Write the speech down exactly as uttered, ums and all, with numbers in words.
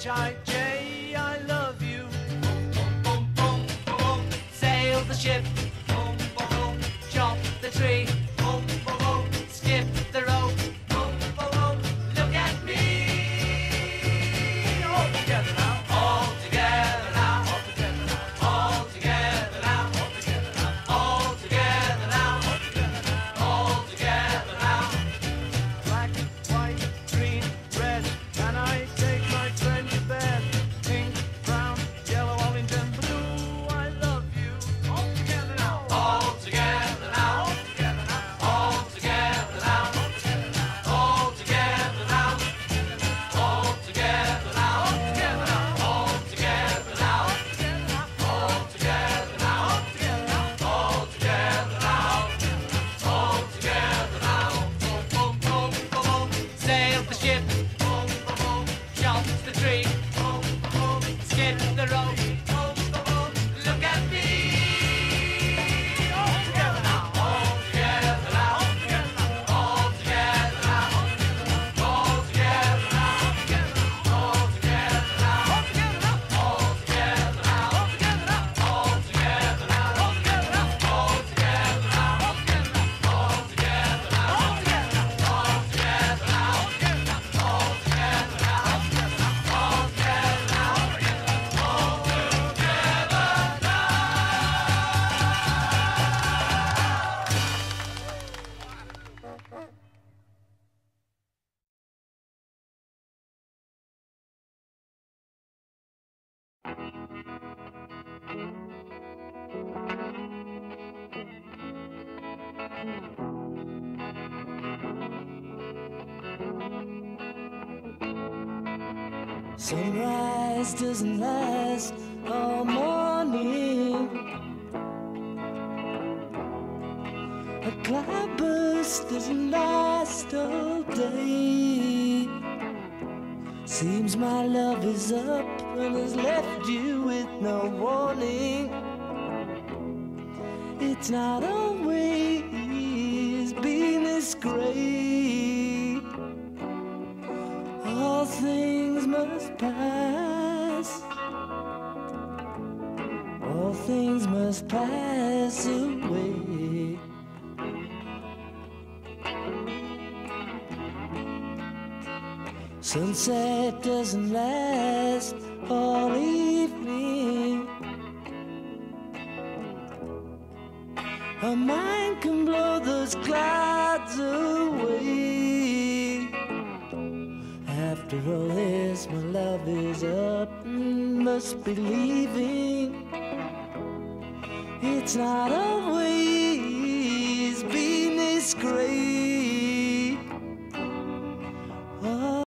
H I J, I love you. Boom, boom, boom, boom, boom. Sail the ship. Boom, boom, boom. Chop the tree. Boom, boom, boom. Skip the rope. Boom, boom, boom. Look at me. All together now. All together now. All together now. All together now. All together now. All together now. All together now. Black, white, green, red. Can I take my friend to bed? Pink, brown, yellow, orange, and blue. I love you. All together now. All together now. All together now. All together now. All together now. All together now. All together now. All together now. All together now. Boom, boom, boom, boom. Sail the ship. Boom, boom, boom. Chop the tree. Boom, boom, boom. Skip the rope. Boom, boom, boom. Look at me. All together now. All together now. All together now. All together now. All together now. All together now. All together now. All together now. All together now. All together now. All together now. All together now. All together now. All together now. All together now. All together now. All together now. All together now. All Sunrise doesn't last all morning. A cloudburst doesn't last all day. Seems my love is up and has left you with no warning. It's not always been this great. All things must pass. All things must pass away. Sunset doesn't last all evening. A mind can blow those clouds away. After all this, my love is up and must be leaving. It's not always